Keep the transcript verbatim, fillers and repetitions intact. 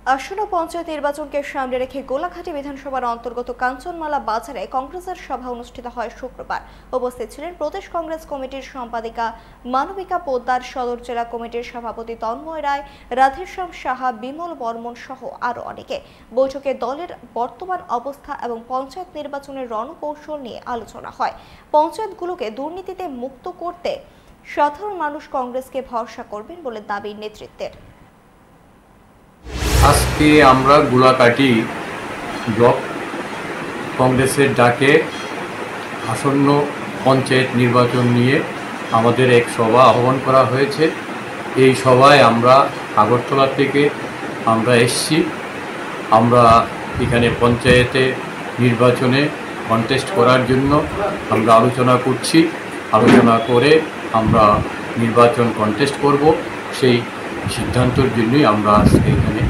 আসন্ন পঞ্চায়েত নির্বাচনকে সামনে রেখে গোলাঘাটি বিধানসভার অন্তর্গত কাঞ্চনমালা বাজারে কংগ্রেসের সভা অনুষ্ঠিত হয় শুক্রবার। উপস্থিত ছিলেন প্রদেশ কংগ্রেস কমিটির সম্পাদিকা মানবিকা পোদ্দার, সদর জেলা কমিটির সভাপতি তন্ময় রায়, রাধেশ্যাম সাহা, বিমল বর্মন সহ আরও অনেকে। বৈঠকে দলের বর্তমান অবস্থা এবং পঞ্চায়েত নির্বাচনের রণকৌশল নিয়ে আলোচনা হয়। পঞ্চায়েতগুলোকে দুর্নীতিতে মুক্ত করতে সাধারণ মানুষ কংগ্রেসকে ভরসা করবেন বলে দাবি নেতৃত্বের। আজকে আমরা গোলাঘাটি ব্লক কংগ্রেসের ডাকে আসন্ন পঞ্চায়েত নির্বাচন নিয়ে আমাদের এক সভা আহ্বান করা হয়েছে। এই সভায় আমরা আগরতলা থেকে আমরা এসছি। আমরা এখানে পঞ্চায়েতে নির্বাচনে কন্টেস্ট করার জন্য আমরা আলোচনা করছি। আলোচনা করে আমরা নির্বাচন কন্টেস্ট করব, সেই সিদ্ধান্তের জন্যই আমরা আজকে এখানে